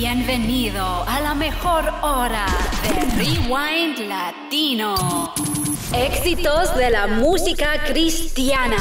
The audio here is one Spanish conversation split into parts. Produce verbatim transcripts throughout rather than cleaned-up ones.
Bienvenido a la mejor hora de Rewind Latino. Éxitos de la música cristiana.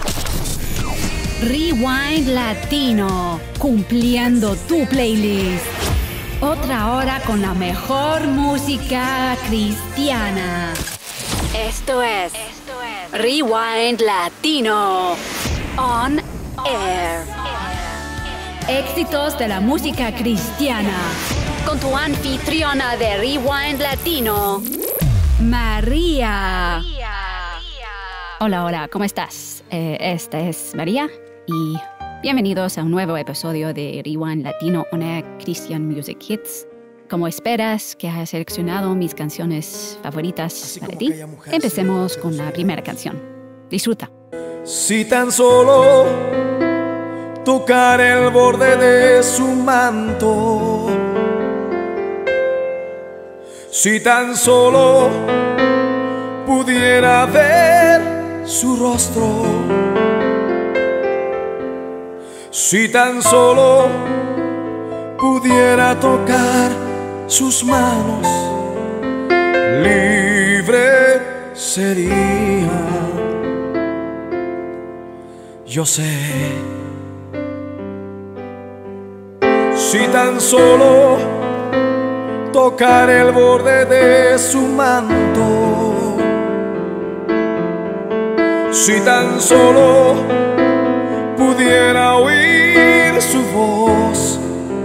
Rewind Latino, cumpliendo tu playlist. Otra hora con la mejor música cristiana. Esto es, Esto es Rewind Latino On Air. Éxitos de la música cristiana. Con tu anfitriona de Rewind Latino, María. Hola, hola, ¿cómo estás? Eh, esta es María y bienvenidos a un nuevo episodio de Rewind Latino On Air Christian Music Hits. Como esperas que haya seleccionado mis canciones favoritas para ti, empecemos con la primera canción. Disfruta. Si tan solo tocar el borde de su manto, si tan solo pudiera ver su rostro, si tan solo pudiera tocar sus manos, libre sería. Yo sé, si tan solo tocar el borde de su manto, si tan solo pudiera oír su voz,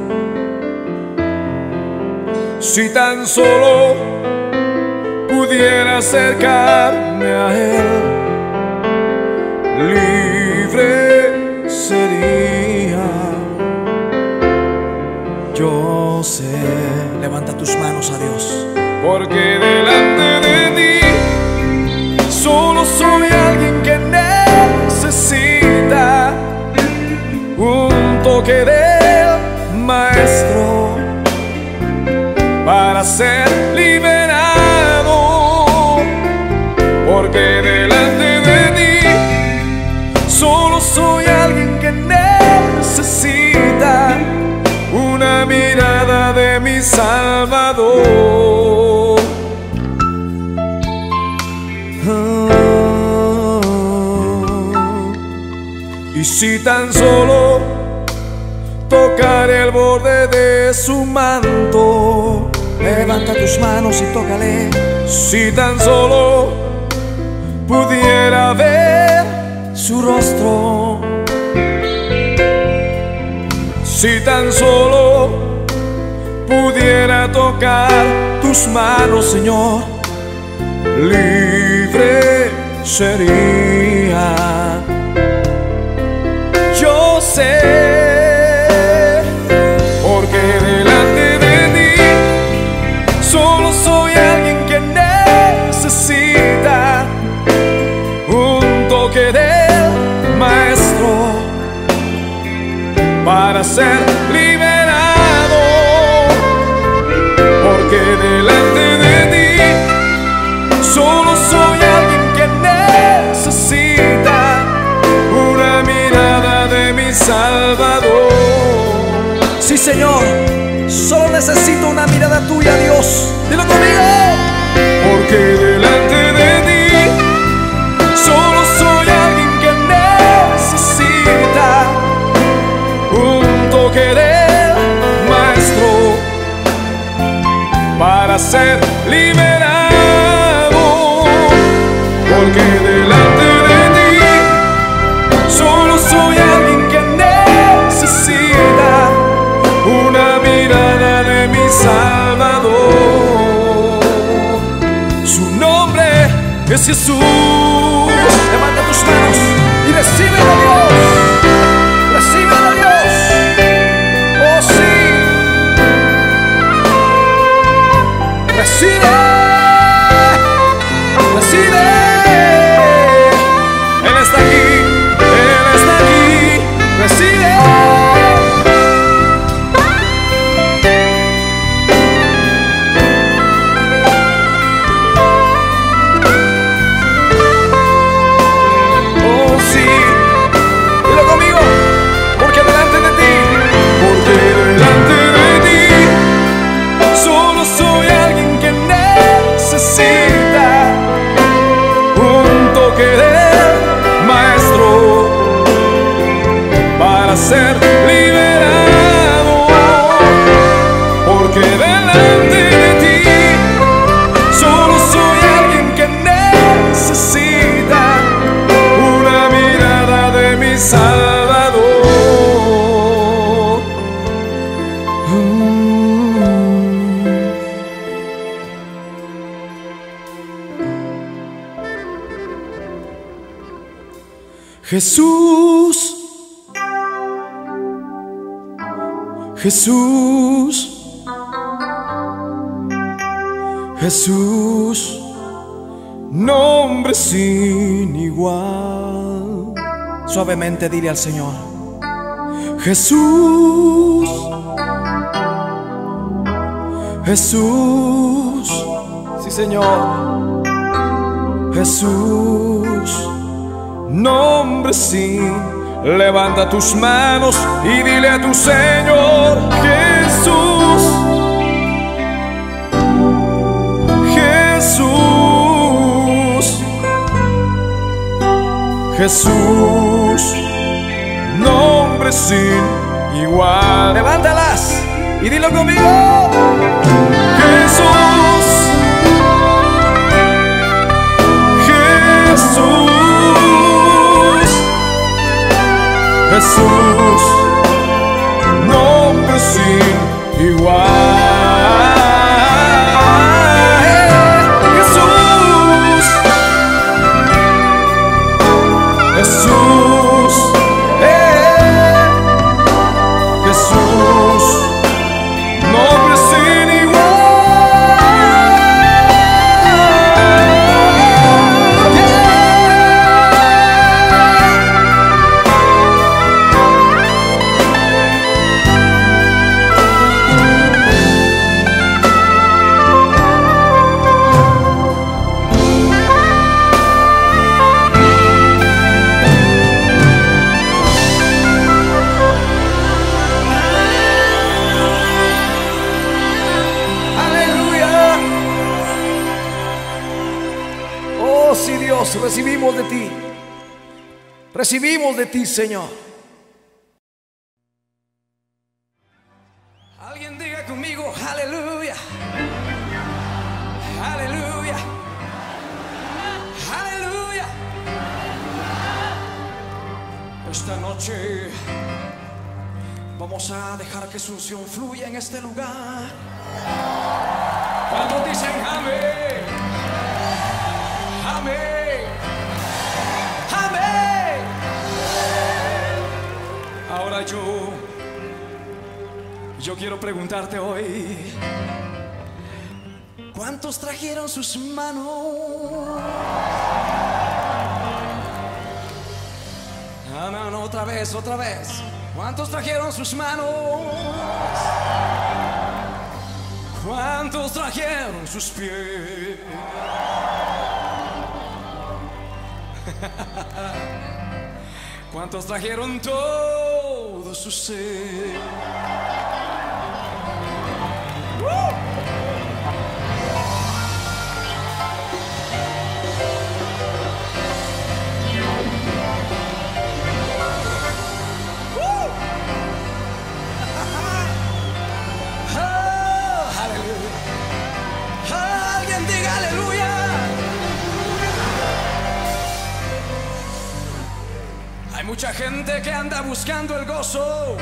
si tan solo pudiera acercarme a él, libre sería. Yo sé. Levanta tus manos a Dios. Porque delante de ti solo soy alguien que necesita un toque del Maestro para ser liberado. Porque delante de ti solo soy alguien que necesita una mirada de mi Salvador. Oh. Y si tan solo tocar el borde de su manto, levanta tus manos y tócale. Si tan solo pudiera ver su rostro, si tan solo pudiera tocar tus manos, Señor, libre sería. Yo sé, porque delante de ti solo soy alguien que necesita un toque del Maestro para ser liberado. Porque delante de ti solo soy alguien que necesita una mirada de mi Salvador. Sí, Señor, solo necesito una mirada tuya, Dios. Dilo conmigo. Porque delante de ti solo soy alguien que necesita un toque del Maestro para ser liberado. Porque delante de ti solo soy alguien que necesita una mirada de mi Salvador. Su nombre es Jesús. Levanta tus manos y recibe a Dios. Recibe a Dios. Oh, sí. Recibe. Recibe. Él está aquí. Él está aquí. Recibe. Jesús, Jesús, Jesús, nombre sin igual. Suavemente dile al Señor: Jesús, Jesús, sí Señor, Jesús, nombre sin. Levanta tus manos y dile a tu Señor: Jesús, Jesús, Jesús, nombre sin igual. Levántalas y dilo conmigo: Jesús, Jesús, Jesús, nombre sin igual. Jesús, Jesús, eh, Jesús, nombre sin recibimos de ti, recibimos de ti, Señor. Alguien diga conmigo: aleluya, aleluya, aleluya. Esta noche vamos a dejar que su unción fluya en este lugar. Cuando dicen amén, amén, ahora yo, yo quiero preguntarte hoy: ¿cuántos trajeron sus manos? Ah, no, no, otra vez, otra vez. ¿Cuántos trajeron sus manos? ¿Cuántos trajeron sus pies? ¿Cuántos trajeron todo su ser? ¡Uh! ¡Uh! Oh, aleluya. Alguien diga aleluya. Hay mucha gente que anda buscando el gozo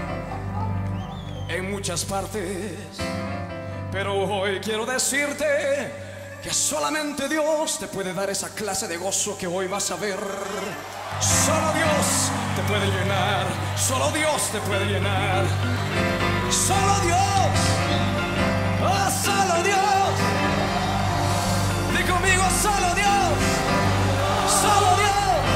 en muchas partes, pero hoy quiero decirte que solamente Dios te puede dar esa clase de gozo que hoy vas a ver. Solo Dios te puede llenar, solo Dios te puede llenar, solo Dios, oh, solo Dios. Di conmigo: solo Dios, solo Dios.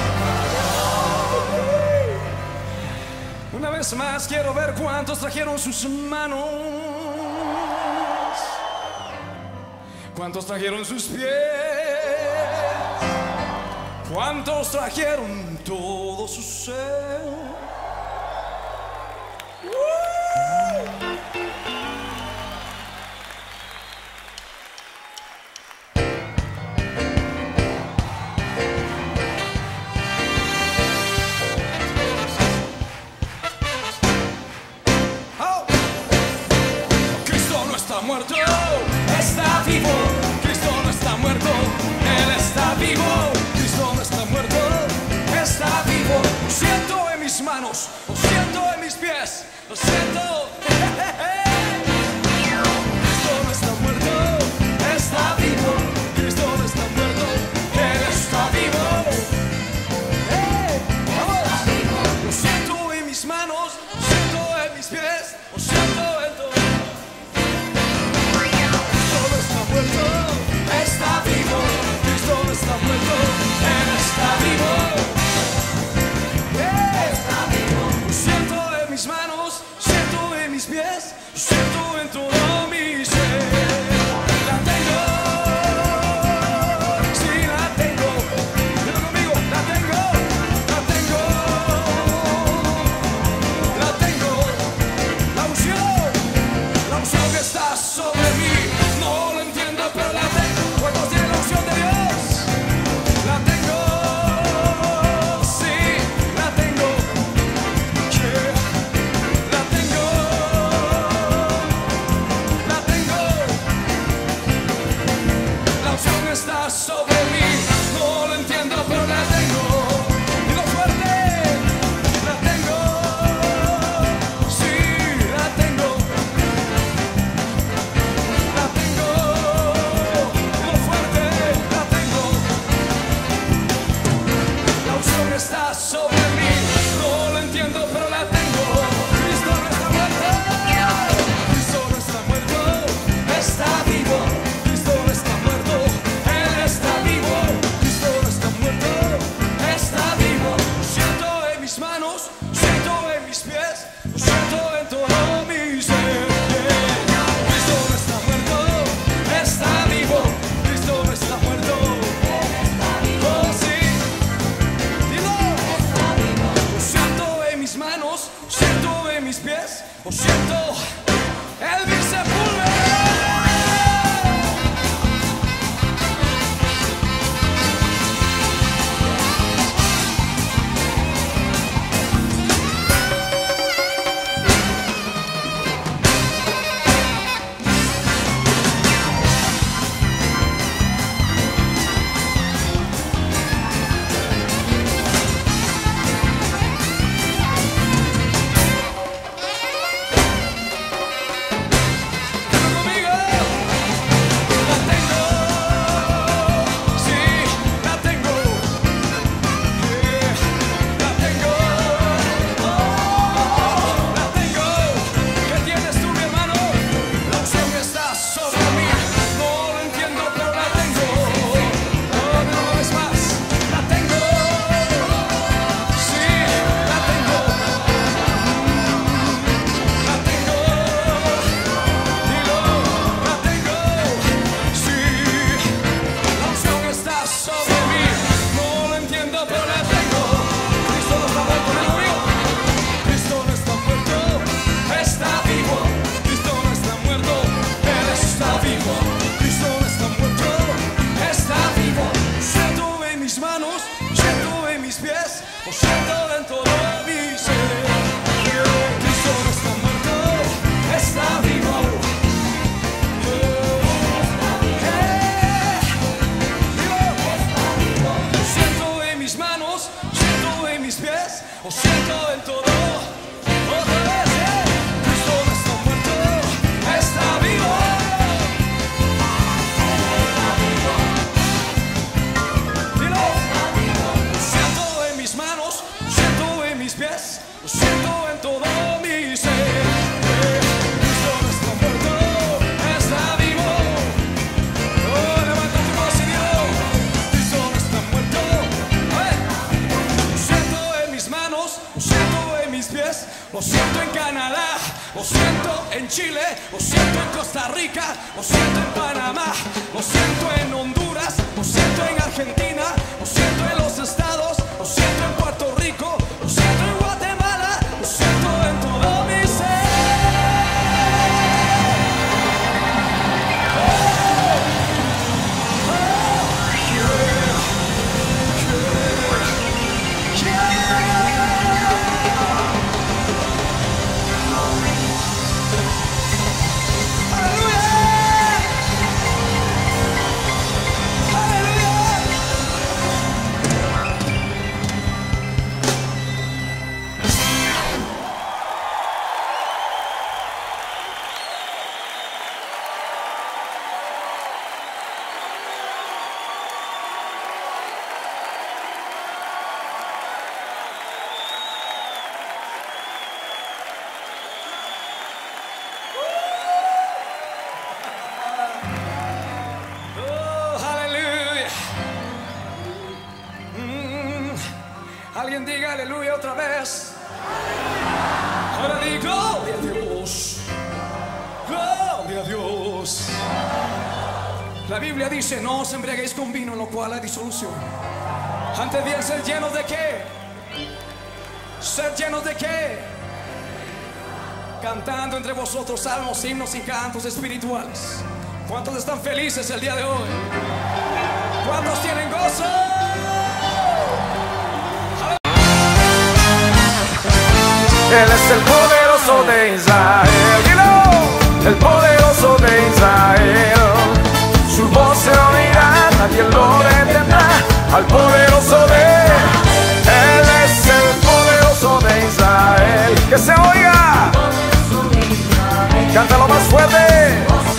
Una vez más quiero ver cuántos trajeron sus manos, cuántos trajeron sus pies, cuántos trajeron todo su ser. Muerto, está vivo. Cristo no está muerto, Él está vivo. Cristo no está muerto, está vivo. Lo siento en mis manos, lo siento en mis pies, lo siento. Cristo no está muerto, está vivo. Cristo no está muerto, Él está vivo. pies, lo siento en todo mi ser. La tengo, sí la tengo, dilo conmigo, la tengo, la tengo, la tengo, la unción, la unción que está sobre mí, no lo entiendo pero la tengo. ¿Cuántos tienen la unción de Dios? La tengo, sí, la tengo, yeah, la tengo, la tengo, la unción está sobre mí, no lo entiendo pero la tengo. Digo fuerte, la tengo, sí, la tengo, la tengo, digo fuerte, la tengo. La unción está sobre mí, no lo entiendo pero la tengo. Cristo no está muerto, Cristo no está muerto, está vivo. Cristo no está muerto, Él está vivo. Cristo no está muerto, está vivo. Lo siento en mis manos, lo siento en mis pies, lo siento en todo mi ser. Cristo no está muerto, está vivo. Cristo no está muerto, oh sí. Dilo. Lo siento en mis manos, lo siento en mis pies, lo siento en mi sepulcro. Conmigo, la tengo, sí, la tengo, yeah, la tengo, oh, la tengo. ¿Qué tienes tú, mi hermano? La unción está sobre mí, no lo entiendo pero la tengo. Oh, no una vez más, la tengo, sí, la tengo, la tengo. Dilo, la tengo, sí, la unción está sobre mí, no lo entiendo pero la tengo. Cristo no está muerto, ¿no, amigo? Cristo no está muerto, está vivo. Cristo no está muerto, Él está vivo. Cristo no está muerto, está vivo. Lo siento en mis manos, lo siento en mis pies, lo siento en todo mi ser. Cristo no está muerto, está vivo. Lo siento en mis manos, lo siento en mis pies, lo siento en todo. Otra vez, eh. Cristo no está muerto, está vivo. Dilo. Lo siento en mis manos, lo siento en mis pies, lo siento en todo mi ser. Cristo no está muerto, está vivo. Oh, levanta tu voz y dilo. Cristo no está muerto. Eh. Lo siento en mis manos, lo siento en mis pies, lo siento en Canadá, lo siento en Chile, lo siento en Costa Rica, lo siento en Panamá, lo siento en Honduras, lo siento en Argentina, lo siento en los estados, lo siento en Puerto Rico, lo siento en Guatemala, lo siento en todo mi ser. Alguien diga aleluya otra vez. Ahora di gloria a Dios. La Biblia dice: no os embriaguéis con vino, en lo cual hay disolución. Antes bien, ser llenos de qué? Ser llenos de qué? Cantando entre vosotros salmos, himnos y cantos espirituales. ¿Cuántos están felices el día de hoy? ¿Cuántos tienen gozo? Él es el poderoso de Israel, dilo, el poderoso de Israel. Su voz se oirá, nadie lo detendrá. Al poderoso de Él es el poderoso de Israel. Que se oiga, cántalo más fuerte.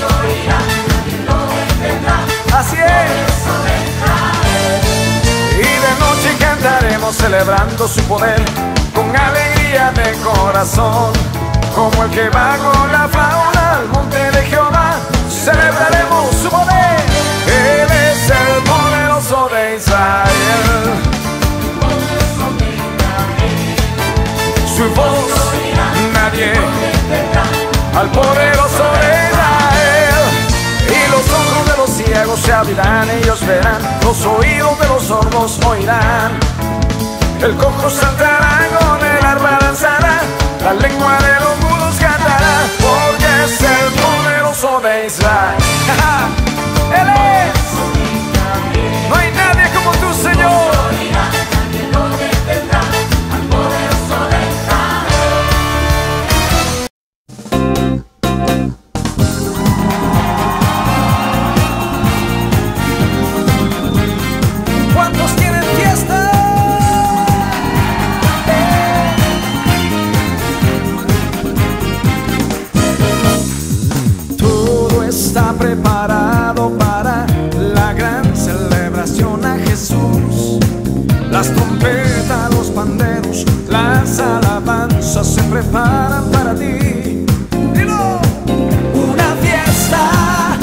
Así es. Y de noche cantaremos celebrando su poder con alegría de corazón, como el que va con la fauna al monte de Jehová. Celebraremos su poder. Él es el poderoso de Israel. Su voz nadie al poderoso de Israel. Y los ojos de los ciegos se abrirán, ellos verán. Los oídos de los sordos oirán. El cojo saltará, con el arpa danzará. La lengua de los mudos cantará, porque es el poderoso de Israel. Él es. No hay nadie como tú, Señor. ¿Cuántos tienen fiesta? Todo está preparado para la gran celebración a Jesús. Las trompetas, los panderos, las alabanzas se preparan para ti. ¡Dilo! Una fiesta,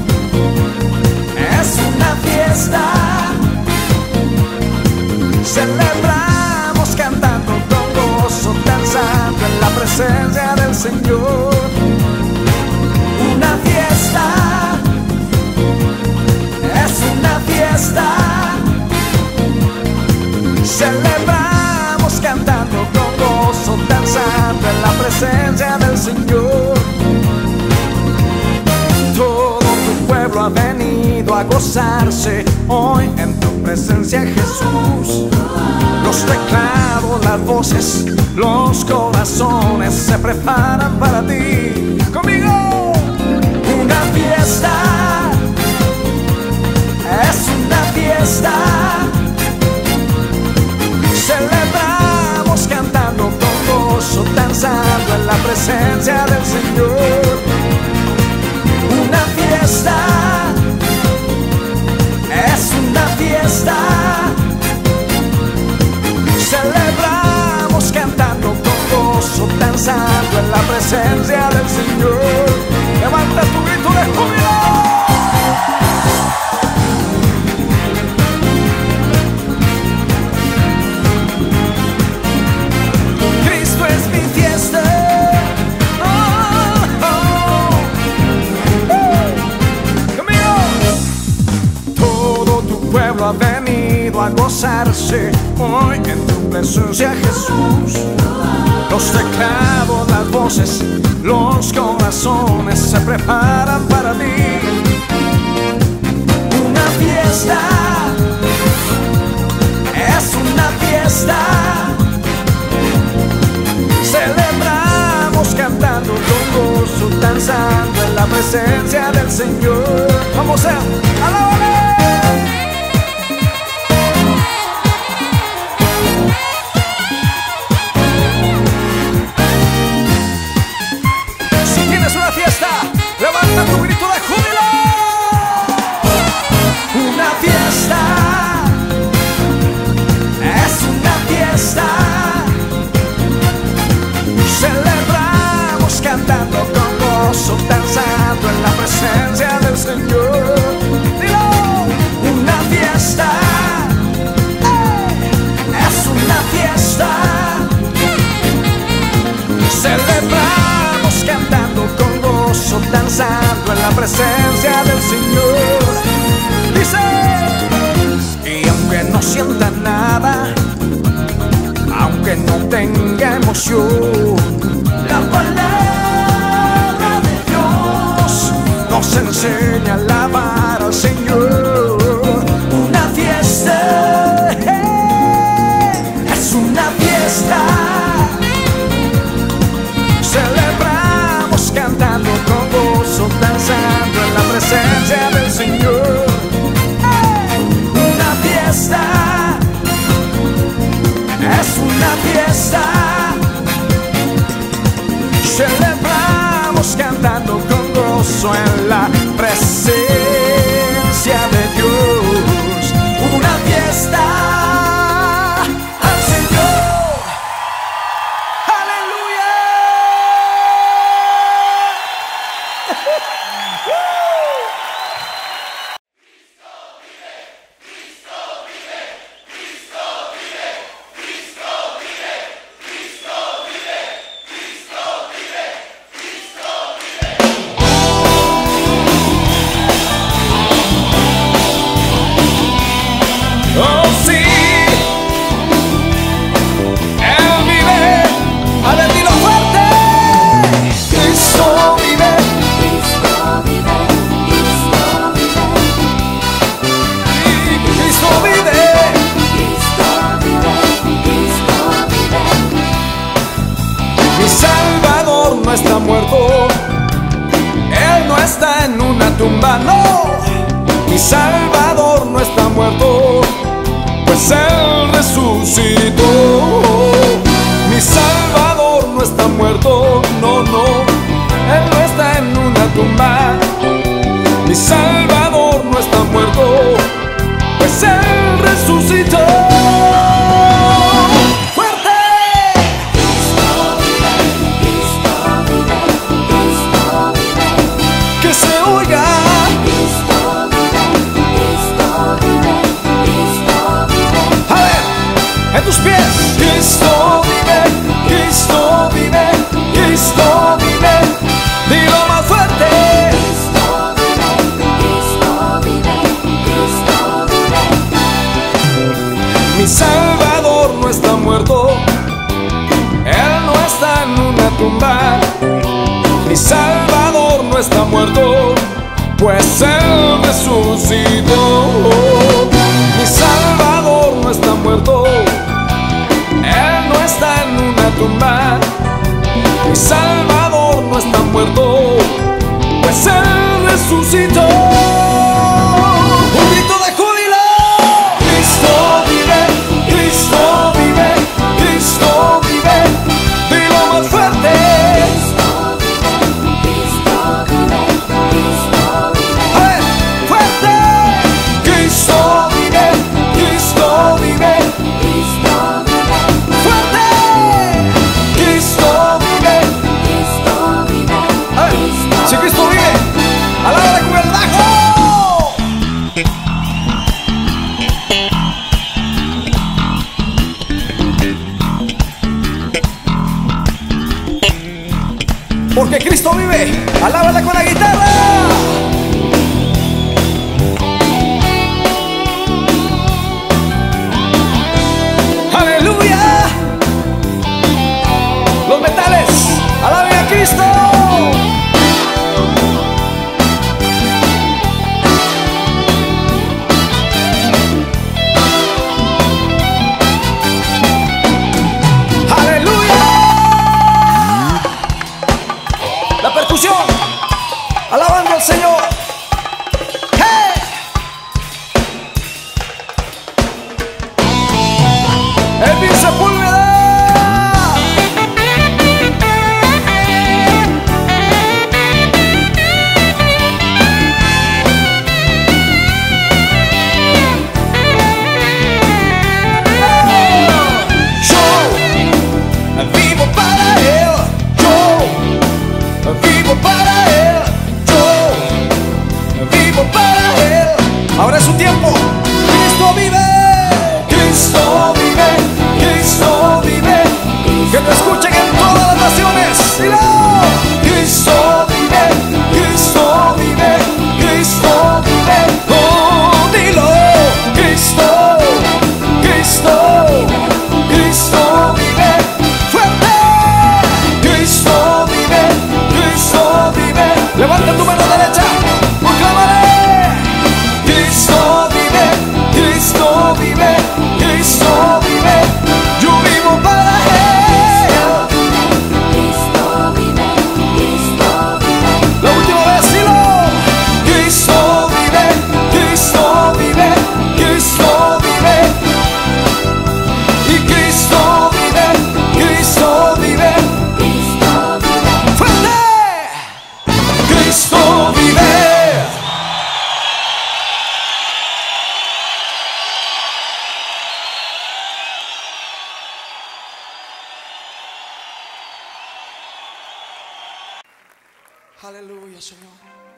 es una fiesta. Celebramos cantando con gozo, danzando en la presencia del Señor. Una fiesta, es una fiesta. Celebramos cantando con gozo, danzando en la presencia del Señor. Todo tu pueblo ha venido a gozarse hoy en tu presencia, Jesús. Los teclados, las voces, los corazones se preparan para ti. Conmigo. Una fiesta, es una fiesta. Celebramos cantando con gozo, danzando en la presencia del Señor. Una fiesta, es una fiesta. Celebramos cantando con gozo, danzando en la presencia del Señor. Levanta tu grito de júbilo. Cristo es mi fiesta. Oh, oh. Uh. Conmigo. Todo tu pueblo ha venido a gozarse hoy en tu presencia, Jesús. Los teclados, las voces, los corazones se preparan para ti. Una fiesta, es una fiesta. Celebramos cantando con gozo, danzando en la presencia del Señor. Vamos a alabarle. Levanta tu grito de júbilo. Una fiesta, es una fiesta. Celebramos cantando con gozo, danzando en la presencia del Señor. Dilo. Una fiesta, es una fiesta. Celebramos cantando con gozo, danzando en la presencia del Señor. canción. La palabra de Dios nos enseña a alabar al Señor. Una fiesta, es una fiesta. Celebramos cantando con gozo, danzando en la presencia del Señor. Una fiesta, es una fiesta. Celebramos cantando con gozo en la presencia de Dios. Una fiesta al Señor. ¡Aleluya! Oh sí, Él vive, a ver dilo fuerte. Cristo vive, Cristo vive, Cristo vive, Cristo vive. Cristo vive, Cristo vive. Mi Salvador no está muerto, Él no está en una tumba, no. Mi Salvador no está muerto, pues Él resucitó. Mi Salvador no está muerto, no, no. Él no está en una tumba. Mi Salvador no está muerto, pues Él resucitó. ¡Fuerte! Cristo vive, Cristo vive, Cristo vive. ¡Que se oiga! Cristo vive, Cristo vive, Cristo vive. A ver, en tus pies. Cristo vive, Cristo vive, Cristo vive. Dilo más fuerte. Cristo vive, Cristo vive, Cristo vive. Mi Salvador no está muerto, Él no está en una tumba. Mi Salvador no está muerto, pues Él resucitó. Mi Salvador no está muerto, Él no está en una tumba. Mi Salvador no está muerto, pues Él resucitó. Un grito de júbilo. Cristo vive, Cristo vive, Cristo vive. Dilo más fuerte. Cristo vive, Cristo vive, Cristo vive. A ver, fuerte. Cristo vive, Cristo vive, Cristo vive, fuerte. Cristo vive. Cristo vive. A ver, si Cristo vive, alábale con el bajo. Porque Cristo vive, alábala con la guitarra. Aleluya. Los metales, alaben a Cristo. Aleluya. La percusión, alabando al Señor. ¡Hey! Edwin Sepúlveda. Yo vivo para Él, yo vivo para Él, yo vivo para Él. Ahora es su tiempo. Cristo vive, Cristo vive, Cristo vive. Que lo escuchen en todas las naciones. Dilo. Cristo vive, Cristo vive, Cristo vive. Oh, dilo. Cristo, Cristo, Cristo vive. Fuerte. Aleluya, Señor.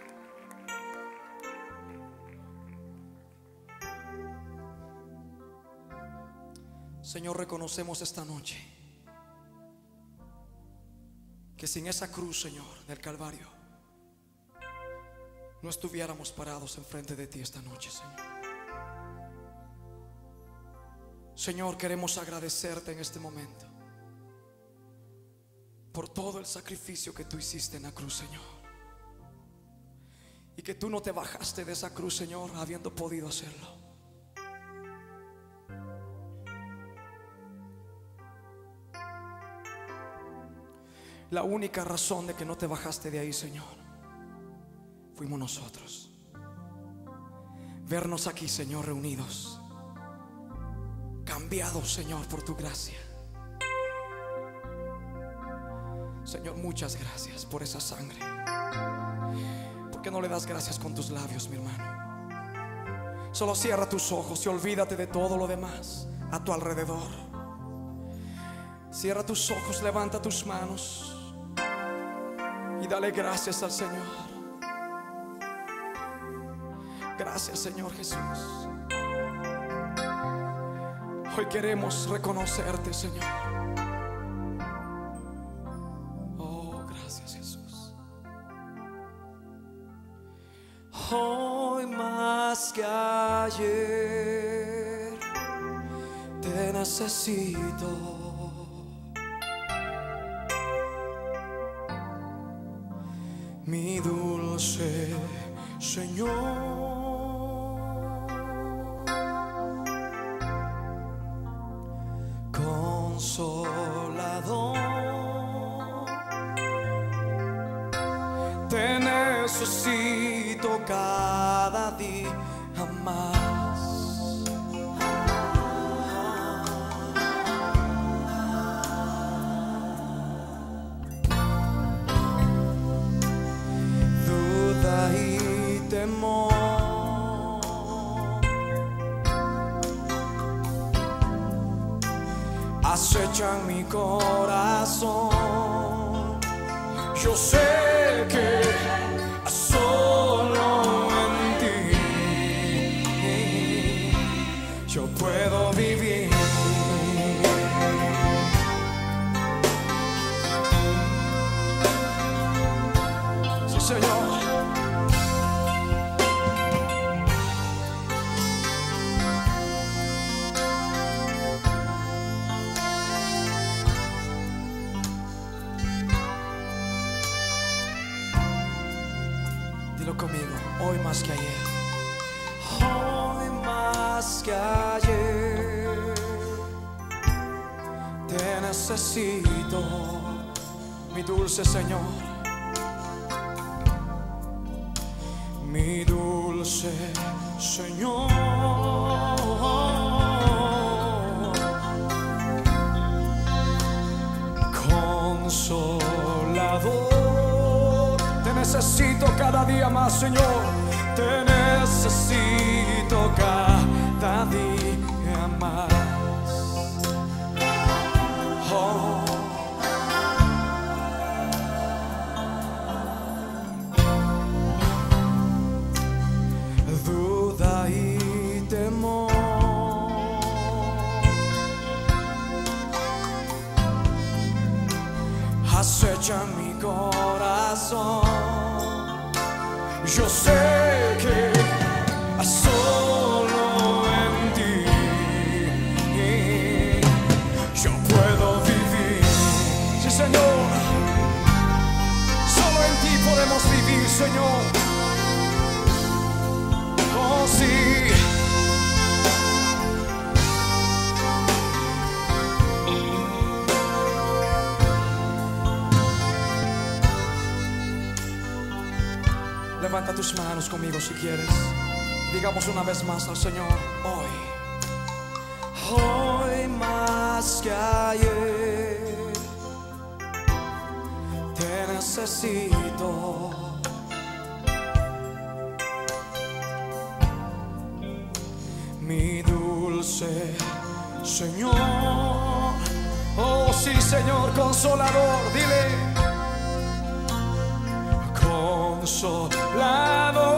Señor, reconocemos esta noche que sin esa cruz, Señor, del Calvario, no estuviéramos parados enfrente de ti esta noche, Señor. Señor, queremos agradecerte en este momento por todo el sacrificio que tú hiciste en la cruz, Señor, y que tú no te bajaste de esa cruz, Señor, habiendo podido hacerlo. La única razón de que no te bajaste de ahí, Señor, fuimos nosotros. Vernos aquí, Señor, reunidos, cambiados, Señor, por tu gracia. Señor, muchas gracias por esa sangre. ¿Por qué no le das gracias con tus labios, mi hermano? Solo cierra tus ojos y olvídate de todo lo demás a tu alrededor. Cierra tus ojos, levanta tus manos y dale gracias al Señor. Gracias, Señor Jesús. Hoy queremos reconocerte, Señor. Oh, gracias, Jesús. Hoy más que ayer te necesito. Mi dulce Señor, consolador, te necesito cada día más. Temor acechan mi corazón. Yo sé que solo en ti yo puedo vivir. Sí, Señor. Conmigo, hoy más que ayer, hoy más que ayer, te necesito, mi dulce Señor, mi dulce Señor, consolador. Te necesito cada día más, Señor. Te necesito cada día más. Oh. Duda y temor acechan mi corazón. Yo sé que solo en ti yo puedo vivir. Sí, Señor, solo en ti podemos vivir, Señor. Oh, sí. Levanta tus manos conmigo si quieres. Digamos una vez más al Señor: hoy, hoy más que ayer, te necesito. Mi dulce Señor. Oh sí, Señor, consolador, dile. consolado.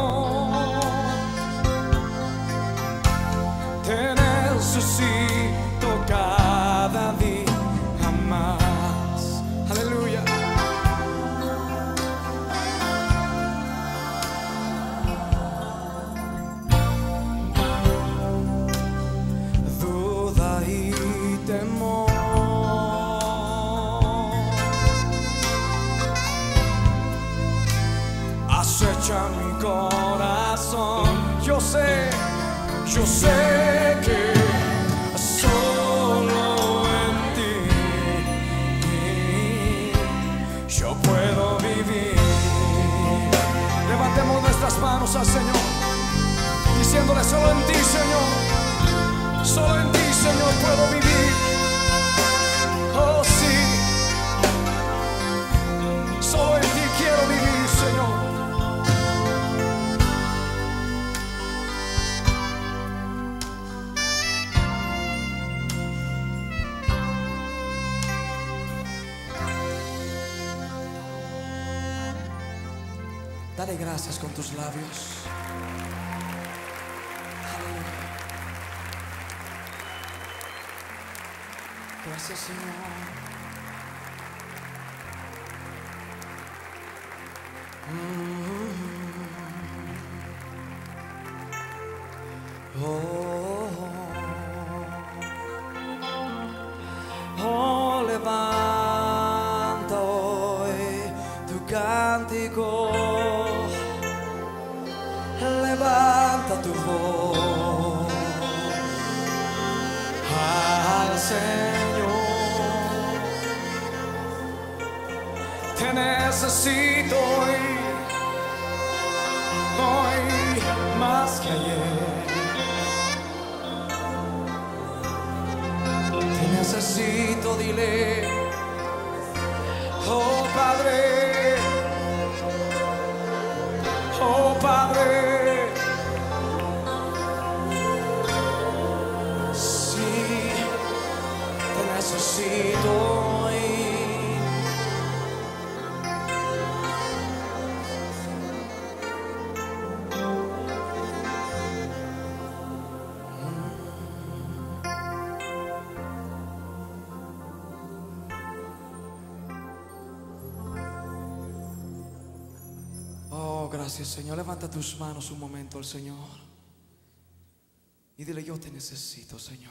Te necesito cada día más. Aleluya. Duda y temor acecha mi corazón. Yo sé, yo sé que solo en ti yo puedo vivir. Levantemos nuestras manos al Señor, diciéndole: solo en ti, Señor, solo en ti, Señor, puedo vivir. Oh sí, solo en ti quiero vivir, Señor. Dale gracias con tus labios. Aleluya. Gracias, Señor. Mm. Oh, oh, levanta hoy tu cántico. Levanta tu voz al Señor. Te necesito hoy, hoy más que ayer. Te necesito, dile: oh Padre, oh Padre. Necesito hoy. Oh, gracias, Señor. Levanta tus manos un momento al Señor y dile: yo te necesito, Señor.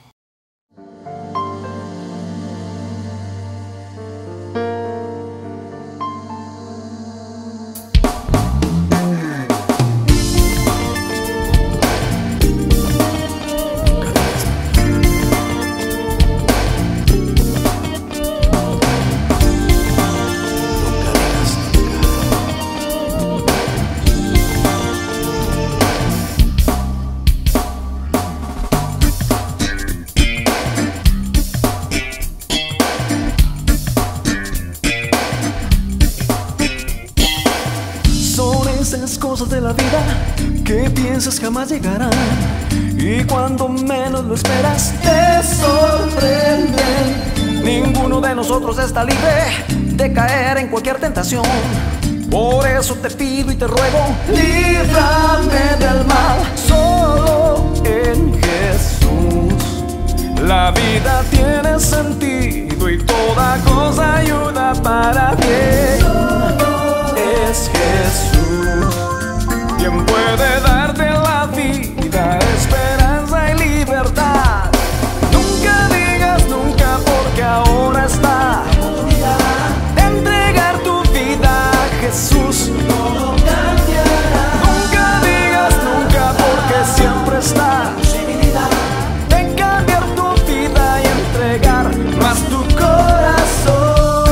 Esas cosas de la vida que piensas jamás llegarán, y cuando menos lo esperas te sorprenden. Ninguno de nosotros está libre de caer en cualquier tentación. Por eso te pido y te ruego: líbrame del mal. Solo en Jesús la vida tiene sentido y toda cosa ayuda para bien. Es Jesús quien puede darte la vida, esperanza y libertad. Nunca digas nunca, porque ahora está la oportunidad de entregar tu vida a Jesús. No lo cambiará. Nunca digas nunca, porque siempre está la posibilidad de cambiar tu vida y entregar más tu corazón.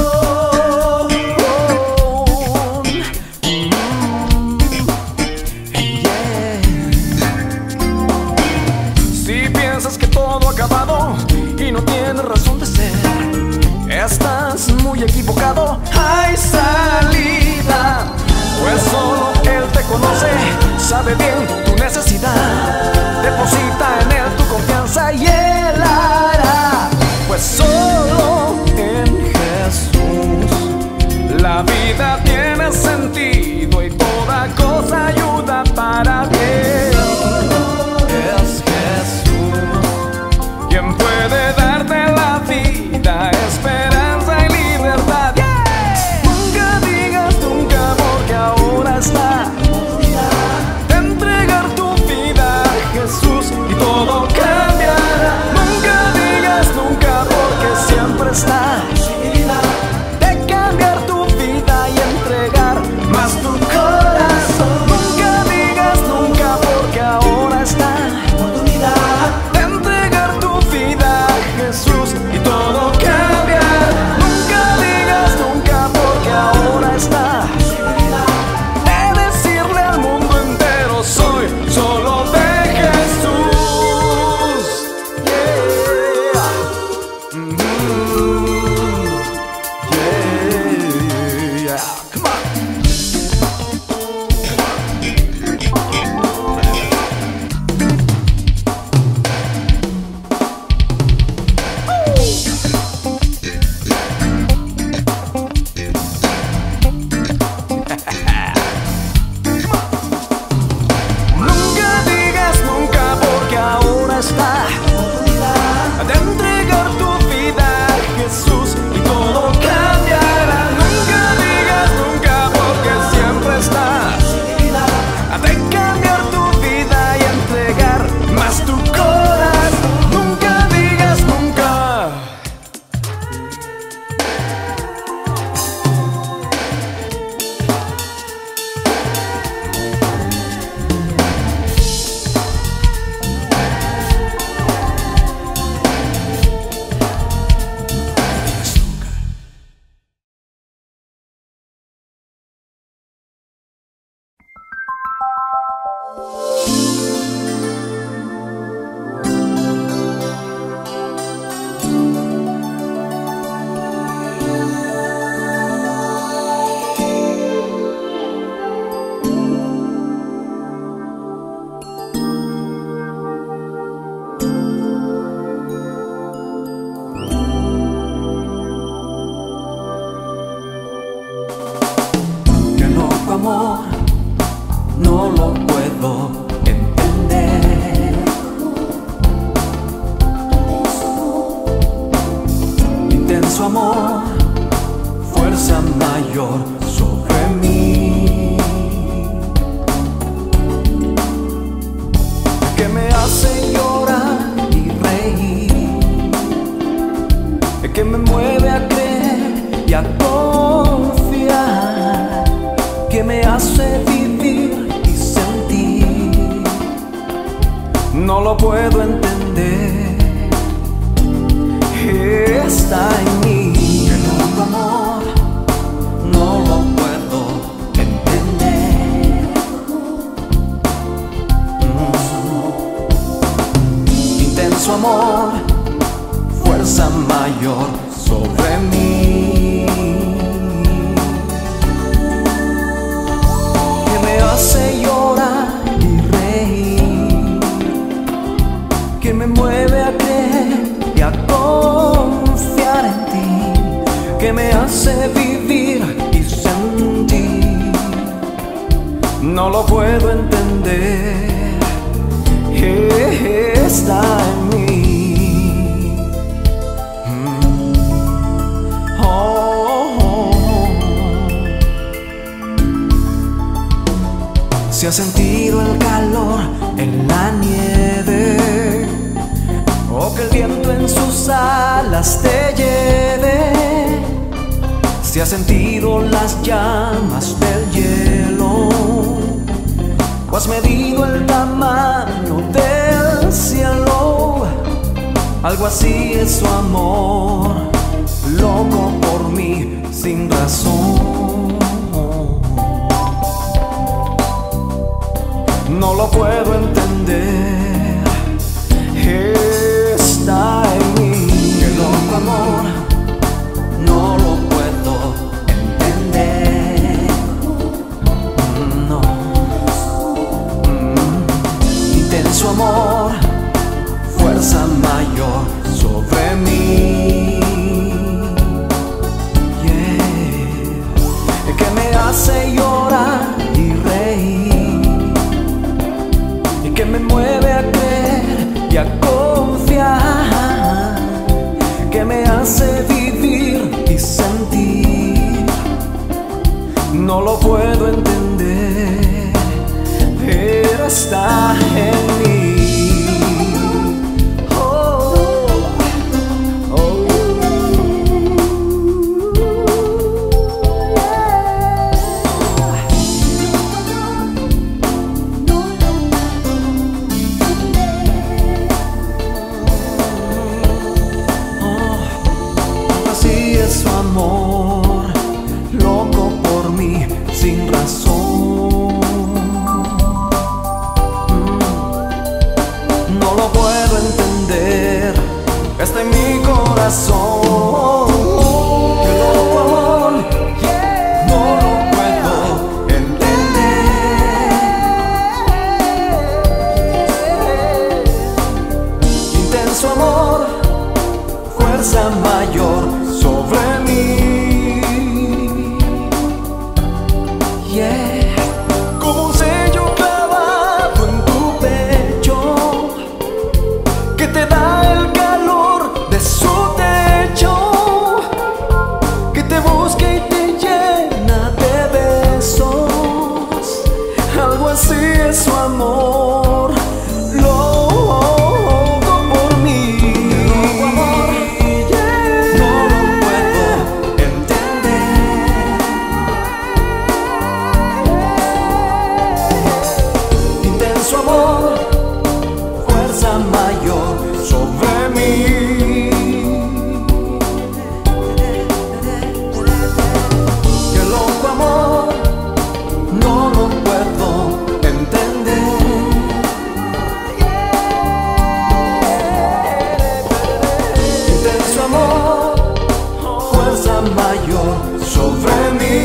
Y no tienes razón de ser, estás muy equivocado. Hay salida, pues solo Él te conoce, sabe bien tu necesidad. Deposita en Él tu confianza y Él hará, pues solo en Jesús la vida tiene sentido y todo más tu corazón. Nunca digas nunca, porque ahora está la oportunidad de entregar tu vida a Jesús y todo cambiar. Nunca digas nunca, porque ahora está de decirle al mundo entero: soy solo de Jesús. Yeah. Mm-hmm. Yeah, yeah. Come on. Nunca digas nunca, porque ahora está de entregar tu vida a Jesús y todo cambiará. Nunca digas nunca, porque siempre está de cambiar tu vida y entregar más tu corazón. Nunca digas nunca. Que loco amor, no lo puedo entender. Intenso amor, fuerza mayor sobre mí, que me hace llorar y reír, que me mueve a creer y a confiar, que me hace vivir y sentir. No lo puedo entender, está en mí. Que loco amor, no lo puedo entender. Mm. Intenso amor, fuerza mayor sobre mí, que me hace llorar y reír, que me mueve a creer y a confiar en ti, que me hace vivir y sentir. No lo puedo entender, está en mí. Si has sentido el calor en la nieve, o que el viento en sus alas te lleve, si has sentido las llamas del hielo, o has medido el tamaño del cielo, algo así es su amor, loco por mí sin razón. No lo puedo entender, está en mí. Que loco amor, no lo puedo entender. No. Mm. Intenso amor, fuerza mayor sobre mí. Yeah. Que me hace llorar y reír, que me mueve a creer y a confiar, que me hace vivir y sentir. No lo puedo entender, pero está en mí. corazón. Qué loco amor, no lo puedo entender. Intenso amor, fuerza mayor sobre mí. Yeah. Como un sello clavado en tu pecho, que te da el calor de su techo, que te busca y te llena de besos. Algo así es su amor, loco por mí. Loco amor, no lo puedo entender. Intenso amor, fuerza mayor sobre mí. Qué loco amor, no lo puedo entender. Intenso amor, fuerza mayor sobre mí.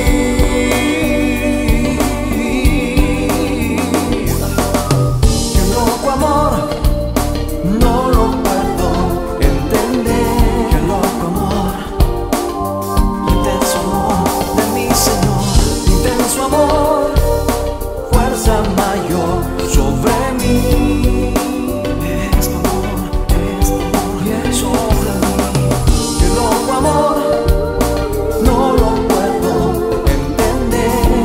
Qué loco amor, no lo puedo entender. Qué loco amor, intenso amor de mi Señor. Intenso amor, fuerza mayor sobre mí. Es tu amor, es tu amor sobre mí. Qué loco amor, no lo puedo entender.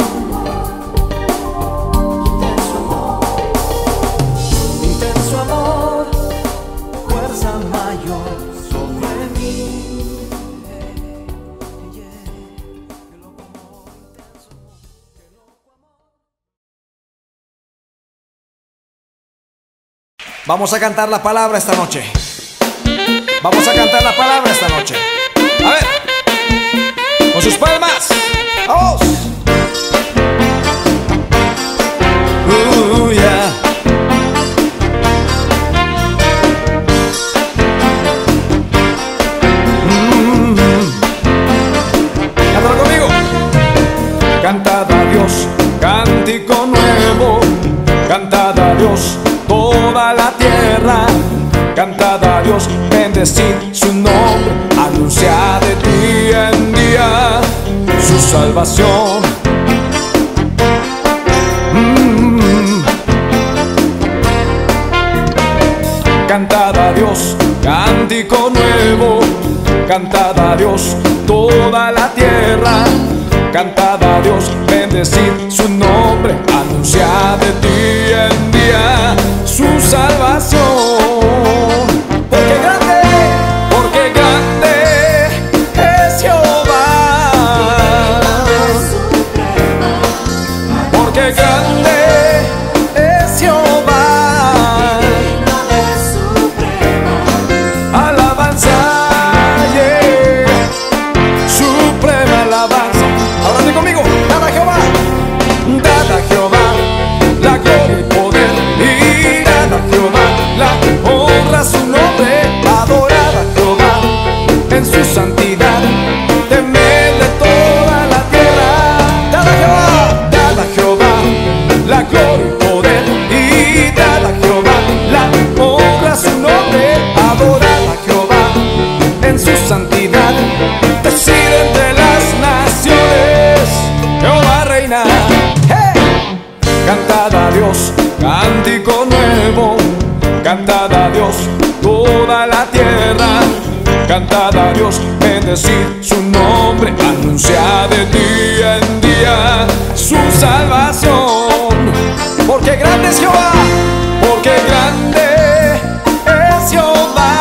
Intenso amor, intenso amor, fuerza mayor sobre mí. Vamos a cantar la palabra esta noche. Vamos a cantar la palabra esta noche. A ver, con sus palmas. Vamos. Uh, yeah. Mm. Cántalo conmigo. Cantad a Dios, cántico nuevo. Cantad a Dios, toda la tierra. Cantad a Dios, bendecid su nombre. Anunciad de día en día su salvación. Mm. Cantad a Dios, cántico nuevo. Cantad a Dios, toda la tierra. Cantad a Dios, bendecid su nombre. Anunciad de día en día su salvación. Porque grande, porque grande es Jehová. Porque grande es Jehová. Alabanza, yeah. Suprema alabanza. Ahora di conmigo, dad a Jehová, dad a Jehová la gloria y poder, y dad a Jehová la honra, su nombre, adorad a Jehová en su santidad, temedle toda la tierra. Dad a Jehová, dad a Jehová la gloria y poder, y dad a Jehová la honra, su nombre, adorad a Jehová en su santidad, decide entre las naciones, Jehová reina. ¡Hey! Cantad a Dios, cántico nuevo. Cantad a Dios, toda la tierra. Cantad a Dios, bendecid su nombre. Anunciad de día en día su salvación. Porque grande es Jehová, porque grande es Jehová.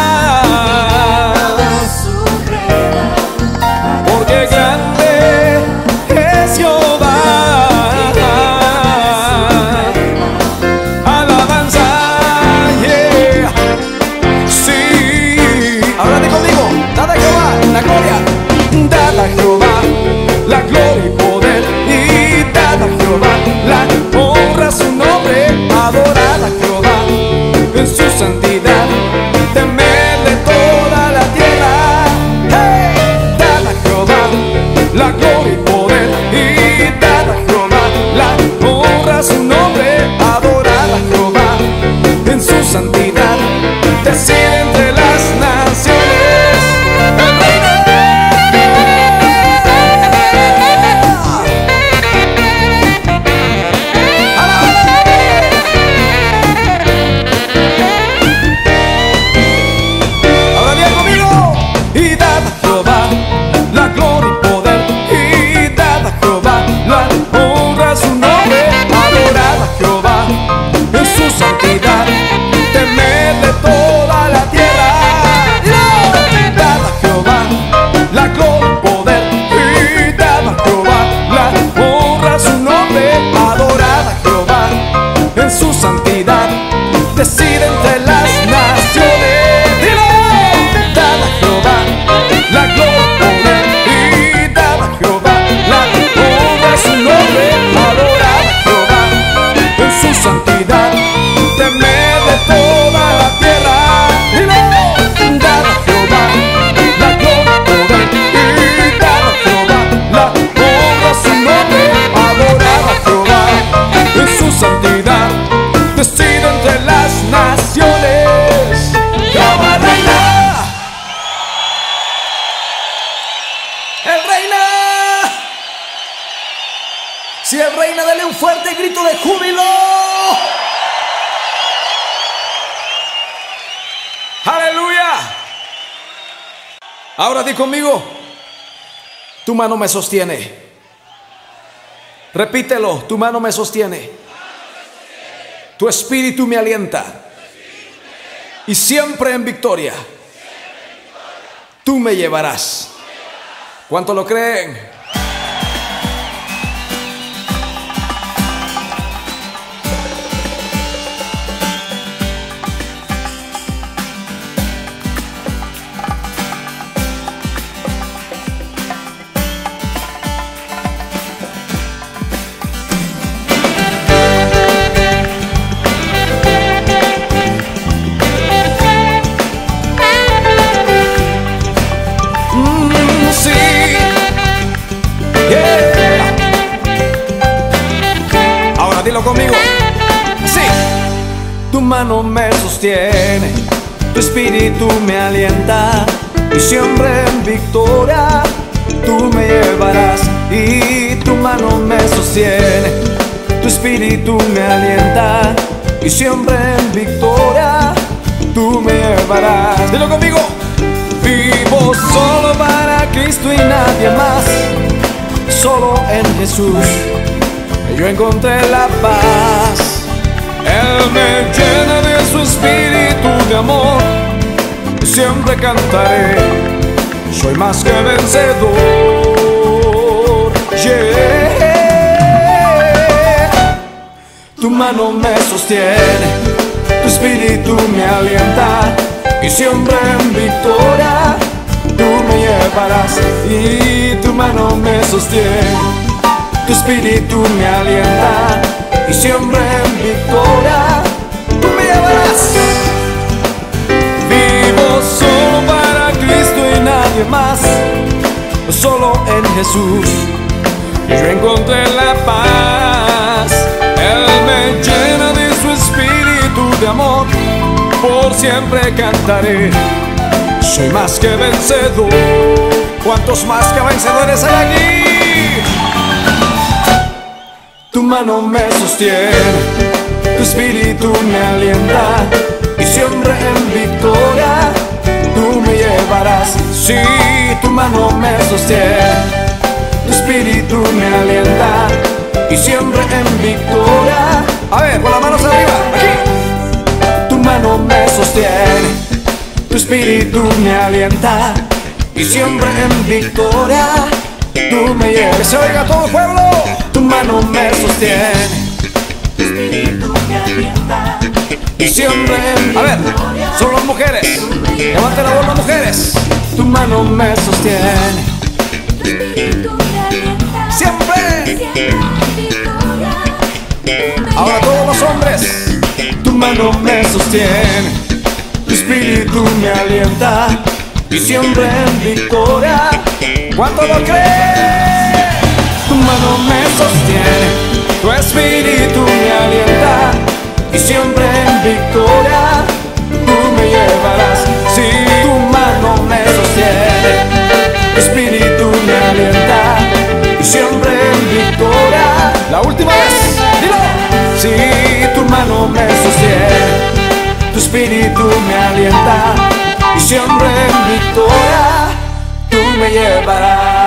Porque grande es Jehová. Alabanza, yeah. Sí. Ahora di conmigo, dad a Jehová la gloria, dad a Jehová la gloria y poder, y dad a Jehová la reina, dele un fuerte grito de júbilo. Aleluya. Ahora di conmigo: tu mano me sostiene. Repítelo: tu mano me sostiene. Tu espíritu me alienta. Y siempre en victoria tú me llevarás. ¿Cuánto lo creen? Dilo conmigo. Sí. Tu mano me sostiene, tu espíritu me alienta, y siempre en victoria tú me llevarás. Y tu mano me sostiene, tu espíritu me alienta, y siempre en victoria tú me llevarás. Dilo conmigo. Vivo solo para Cristo y nadie más, solo en Jesús yo encontré la paz. Él me llena de su espíritu de amor, y siempre cantaré: soy más que vencedor. Yeah. Tu mano me sostiene, tu espíritu me alienta, y siempre en victoria tú me llevarás. Y tu mano me sostiene, tu espíritu me alienta, y siempre en victoria tú me llevarás. Vivo solo para Cristo y nadie más, solo en Jesús yo encontré la paz. Él me llena de su espíritu de amor, por siempre cantaré: soy más que vencedor. ¿Cuántos más que vencedores hay aquí? Tu mano me sostiene, tu espíritu me alienta, y siempre en victoria tú me llevarás. Sí, tu mano me sostiene, tu espíritu me alienta, y siempre en victoria. A ver, con las manos arriba, aquí. Tu mano me sostiene, tu espíritu me alienta, y siempre en victoria tú me llevas. Que se oiga todo el pueblo. Tu mano me sostiene, tu espíritu me alienta, y siempre en victoria. A ver, solo las mujeres, levanten la voz las mujeres. Tu mano me sostiene, tu espíritu me alienta, siempre, siempre en victoria. Ahora todos los hombres. Tu mano me sostiene, tu espíritu me alienta, y siempre en victoria. ¿Cuánto lo creen? Tu mano me sostiene, tu espíritu me alienta, y siempre en victoria tú me llevarás. Si tu mano me sostiene, tu espíritu me alienta, y siempre en victoria. La última vez, dilo. Si tu mano me sostiene, tu espíritu me alienta, y siempre en victoria tú me llevarás.